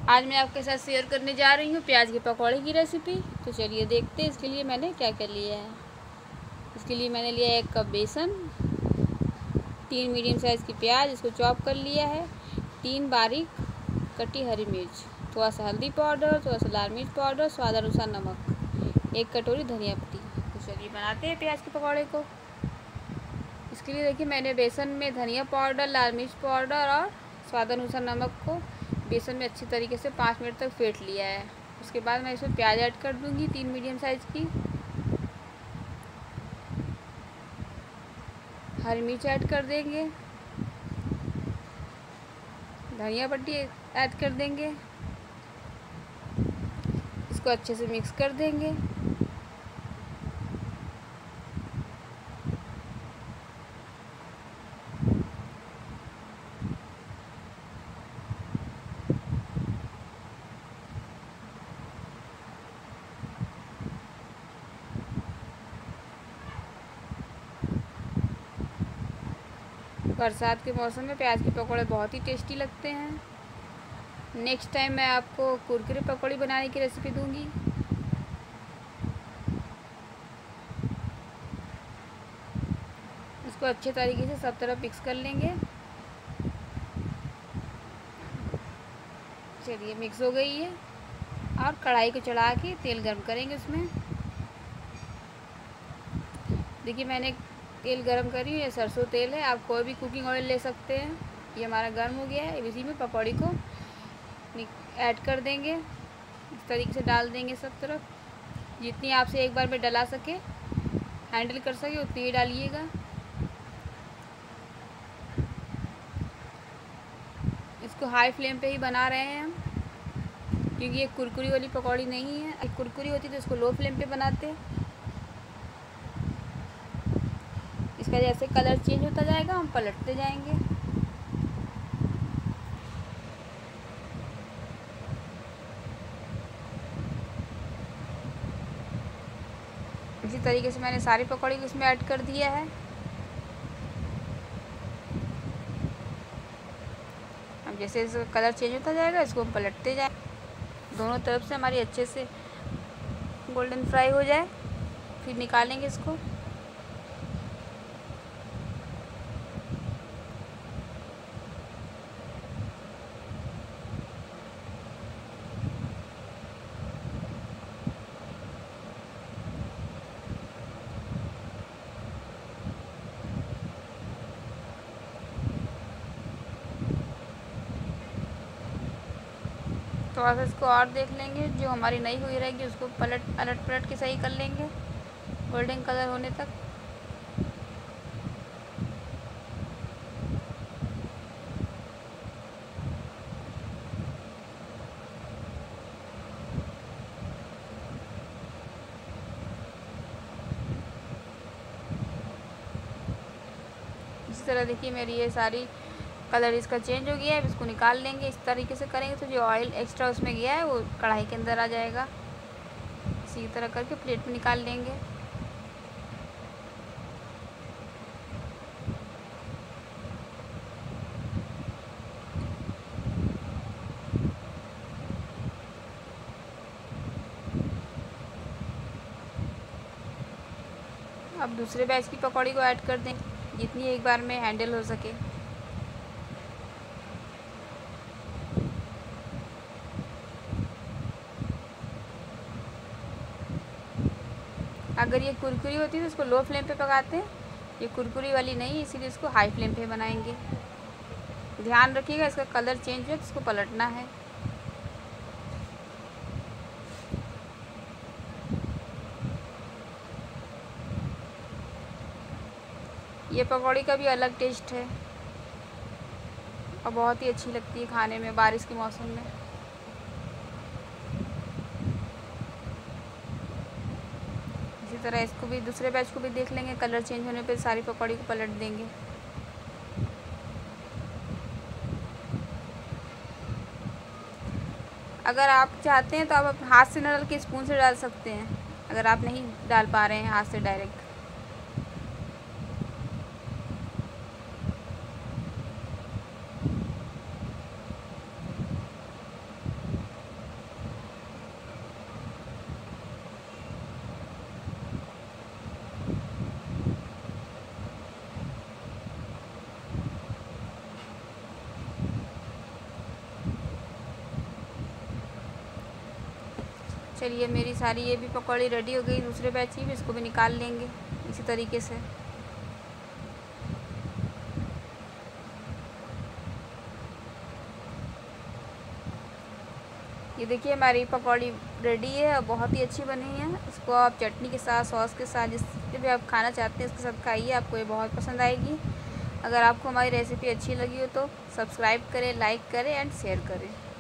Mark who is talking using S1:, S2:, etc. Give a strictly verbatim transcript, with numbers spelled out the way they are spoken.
S1: आज मैं आपके साथ शेयर करने जा रही हूँ प्याज के पकौड़े की रेसिपी। तो चलिए देखते हैं इसके लिए मैंने क्या क्या लिया है। इसके लिए मैंने लिया एक कप बेसन, तीन मीडियम साइज़ की प्याज, इसको चॉप कर लिया है, तीन बारीक कटी हरी मिर्च, थोड़ा सा हल्दी पाउडर, थोड़ा सा लाल मिर्च पाउडर, स्वाद अनुसार नमक, एक कटोरी धनिया पत्ती। तो चलिए बनाते हैं प्याज के पकौड़े को। इसके लिए देखिए मैंने बेसन में धनिया पाउडर, लाल मिर्च पाउडर और स्वाद अनुसार नमक को बेसन में अच्छी तरीके से पाँच मिनट तक फेंट लिया है। उसके बाद मैं इसमें प्याज ऐड कर दूंगी, तीन मीडियम साइज़ की, हरी मिर्च ऐड कर देंगे, धनिया पत्ती ऐड कर देंगे, इसको अच्छे से मिक्स कर देंगे। बरसात के मौसम में प्याज के पकौड़े बहुत ही टेस्टी लगते हैं। नेक्स्ट टाइम मैं आपको कुरकुरे पकौड़ी बनाने की रेसिपी दूंगी। इसको अच्छे तरीके से सब तरफ मिक्स कर लेंगे। चलिए मिक्स हो गई है और कढ़ाई को चढ़ा के तेल गर्म करेंगे उसमें। देखिए मैंने तेल गरम करी है, सरसों तेल है, आप कोई भी कुकिंग ऑयल ले सकते हैं। ये हमारा गर्म हो गया है, इसी में पकौड़ी को ऐड कर देंगे। इस तरीके से डाल देंगे सब तरफ, जितनी आपसे एक बार में डला सके, हैंडल कर सके उतनी ही डालिएगा। इसको हाई फ्लेम पे ही बना रहे हैं हम, क्योंकि ये कुरकुरी वाली पकौड़ी नहीं है। एक कुरकुरी होती तो इसको लो फ्लेम पे बनाते हैं। इसका जैसे कलर चेंज होता जाएगा हम पलटते जाएंगे। इसी तरीके से मैंने सारी पकौड़ी को इसमें ऐड कर दिया है। अब जैसे इसका कलर चेंज होता जाएगा इसको हम पलटते जाए, दोनों तरफ से हमारी अच्छे से गोल्डन फ्राई हो जाए, फिर निकालेंगे इसको। थोड़ा सा इसको और देख लेंगे, जो हमारी नहीं हुई रहेगी उसको पलट अलट पलट के सही कर लेंगे गोल्डन कलर होने तक। इस तरह देखिए मेरी ये सारी कलर इसका चेंज हो गया है। अब इसको निकाल लेंगे। इस तरीके से करेंगे तो जो ऑयल एक्स्ट्रा उसमें गया है वो कढ़ाई के अंदर आ जाएगा। इसी तरह करके प्लेट में निकाल लेंगे। अब दूसरे बैच की पकौड़ी को ऐड कर दें, जितनी एक बार में हैंडल हो सके। अगर ये कुरकुरी होती है तो इसको लो फ्लेम पे पकाते हैं, ये कुरकुरी वाली नहीं, इसीलिए इसको हाई फ्लेम पे बनाएंगे। ध्यान रखिएगा इसका कलर चेंज हो तो इसको पलटना है। ये पकौड़ी का भी अलग टेस्ट है और बहुत ही अच्छी लगती है खाने में बारिश के मौसम में। इसी तरह इसको भी दूसरे बैच को भी देख लेंगे, कलर चेंज होने पे सारी पकौड़ी को पलट देंगे। अगर आप चाहते हैं तो आप हाथ से न डाल के स्पून से डाल सकते हैं, अगर आप नहीं डाल पा रहे हैं हाथ से डायरेक्ट। चलिए मेरी सारी ये भी पकौड़ी रेडी हो गई, दूसरे बैच की भी, इसको भी निकाल लेंगे इसी तरीके से। ये देखिए हमारी पकौड़ी रेडी है और बहुत ही अच्छी बनी है। इसको आप चटनी के साथ, सॉस के साथ, जिससे भी आप खाना चाहते हैं उसके साथ खाइए, आपको ये बहुत पसंद आएगी। अगर आपको हमारी रेसिपी अच्छी लगी हो तो सब्सक्राइब करें, लाइक करें एंड शेयर करें।